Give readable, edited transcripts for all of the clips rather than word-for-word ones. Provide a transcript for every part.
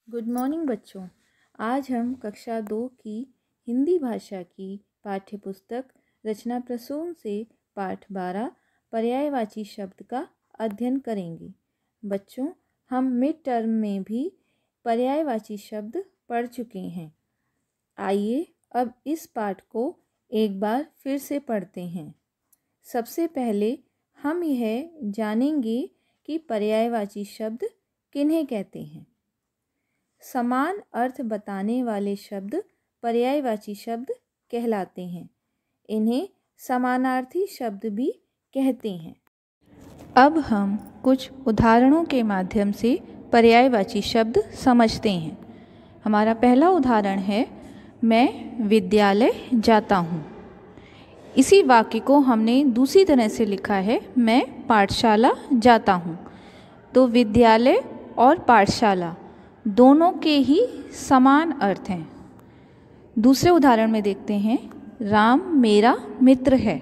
Good morning बच्चों। आज हम कक्षा 2 की हिंदी भाषा की पाठ्यपुस्तक रचना प्रसून से पाठ 12 पर्यायवाची शब्द का अध्ययन करेंगे। बच्चों, हम मिड टर्म में भी पर्यायवाची शब्द पढ़ चुके हैं। आइए अब इस पाठ को एक बार फिर से पढ़ते हैं। सबसे पहले हम यह जानेंगे कि पर्यायवाची शब्द किन्हें कहते हैं। समान अर्थ बताने वाले शब्द पर्यायवाची शब्द कहलाते हैं। इन्हें समानार्थी शब्द भी कहते हैं। अब हम कुछ उदाहरणों के माध्यम से पर्यायवाची शब्द समझते हैं। हमारा पहला उदाहरण है, मैं विद्यालय जाता हूँ। इसी वाक्य को हमने दूसरी तरह से लिखा है, मैं पाठशाला जाता हूँ। तो विद्यालय और पाठशाला दोनों के ही समान अर्थ हैं। दूसरे उदाहरण में देखते हैं, राम मेरा मित्र है।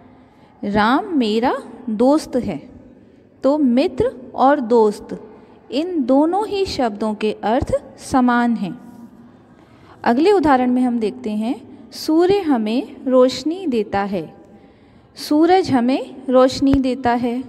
राम मेरा दोस्त है। तो मित्र और दोस्त इन दोनों ही शब्दों के अर्थ समान हैं। अगले उदाहरण में हम देखते हैं, सूर्य हमें रोशनी देता है। सूरज हमें रोशनी देता है।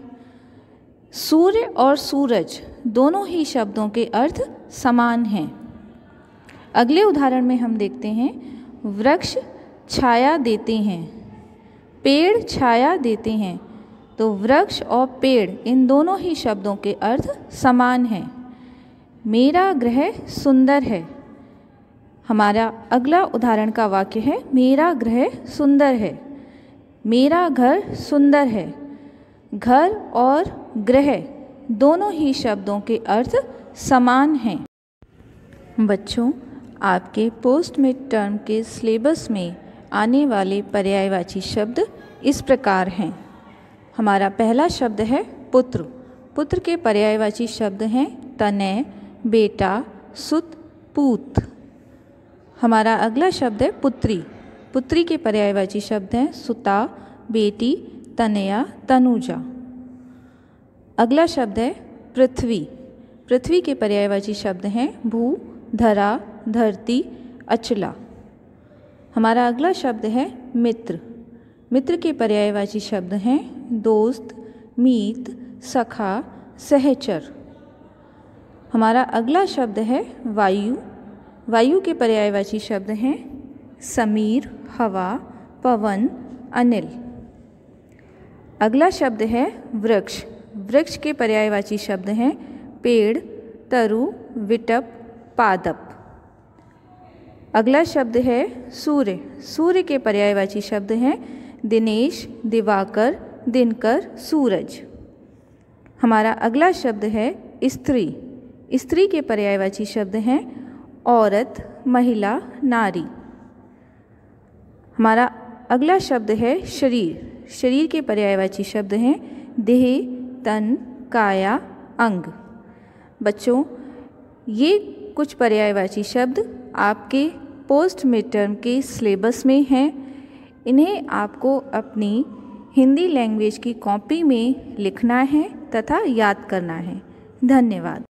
सूर्य और सूरज दोनों ही शब्दों के अर्थ समान हैं। अगले उदाहरण में हम देखते हैं, वृक्ष छाया देते हैं। पेड़ छाया देते हैं। तो वृक्ष और पेड़ इन दोनों ही शब्दों के अर्थ समान हैं। मेरा ग्रह सुंदर है। हमारा अगला उदाहरण का वाक्य है, मेरा ग्रह सुंदर है। मेरा घर सुंदर है। घर और ग्रह दोनों ही शब्दों के अर्थ समान हैं। बच्चों, आपके पोस्ट मिड टर्म के सिलेबस में आने वाले पर्यायवाची शब्द इस प्रकार हैं। हमारा पहला शब्द है पुत्र। पुत्र के पर्यायवाची शब्द हैं तनय, बेटा, सुत, पूत। हमारा अगला शब्द है पुत्री। पुत्री के पर्यायवाची शब्द हैं सुता, बेटी, तनया, तनुजा। अगला शब्द है पृथ्वी। पृथ्वी के पर्यायवाची शब्द हैं भू, धरा, धरती, अचला। हमारा अगला शब्द है मित्र। मित्र के पर्यायवाची शब्द हैं दोस्त, मीत, सखा, सहचर। हमारा अगला शब्द है वायु। वायु के पर्यायवाची शब्द हैं समीर, हवा, पवन, अनिल। अगला शब्द है वृक्ष। वृक्ष के पर्यायवाची शब्द हैं पेड़, तरु, विटप, पादप। अगला शब्द है सूर्य। सूर्य के पर्यायवाची शब्द हैं दिनेश, दिवाकर, दिनकर, सूरज। हमारा अगला शब्द है स्त्री। स्त्री के पर्यायवाची शब्द हैं औरत, महिला, नारी। हमारा अगला शब्द है शरीर। शरीर के पर्यायवाची शब्द हैं देह, तन, काया, अंग। बच्चों, ये कुछ पर्यायवाची शब्द आपके पोस्ट मिड टर्म के सिलेबस में हैं। इन्हें आपको अपनी हिंदी लैंग्वेज की कॉपी में लिखना है तथा याद करना है। धन्यवाद।